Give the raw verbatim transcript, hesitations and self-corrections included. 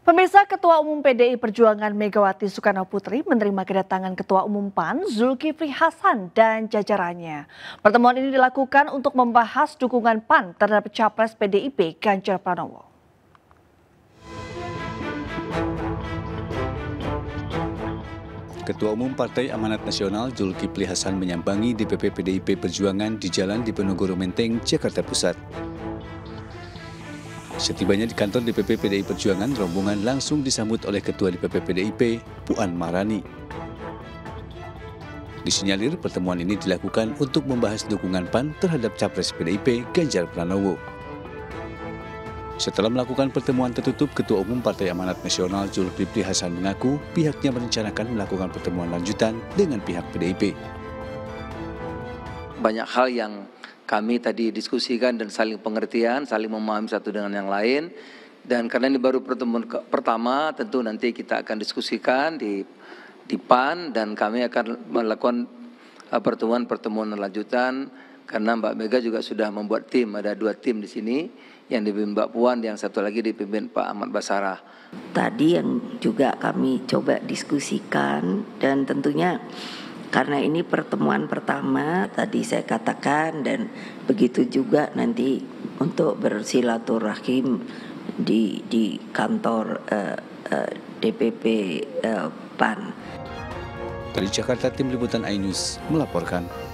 Pemirsa, Ketua Umum P D I Perjuangan Megawati Soekarnoputri menerima kedatangan Ketua Umum P A N Zulkifli Hasan dan jajarannya. Pertemuan ini dilakukan untuk membahas dukungan P A N terhadap Capres P D I P Ganjar Pranowo. Ketua Umum Partai Amanat Nasional Zulkifli Hasan menyambangi D P P P D I P Perjuangan di Jalan Diponegoro Menteng, Jakarta Pusat. Setibanya di kantor D P P P D I Perjuangan, rombongan langsung disambut oleh Ketua D P P P D I P, Puan Maharani. Disinyalir pertemuan ini dilakukan untuk membahas dukungan P A N terhadap Capres P D I P Ganjar Pranowo. Setelah melakukan pertemuan tertutup, Ketua Umum Partai Amanat Nasional Zulkifli Hasan mengaku pihaknya merencanakan melakukan pertemuan lanjutan dengan pihak P D I P. Banyak hal yang kami tadi diskusikan dan saling pengertian, saling memahami satu dengan yang lain. Dan karena ini baru pertemuan pertama, tentu nanti kita akan diskusikan di di P A N dan kami akan melakukan pertemuan-pertemuan lanjutan. Karena Mbak Mega juga sudah membuat tim, ada dua tim di sini, yang dipimpin Mbak Puan, yang satu lagi dipimpin Pak Ahmad Basarah. Tadi yang juga kami coba diskusikan, dan tentunya karena ini pertemuan pertama, tadi saya katakan, dan begitu juga nanti untuk bersilaturahim di di kantor uh, uh, D P P uh, P A N. Dari Jakarta, tim liputan iNews melaporkan.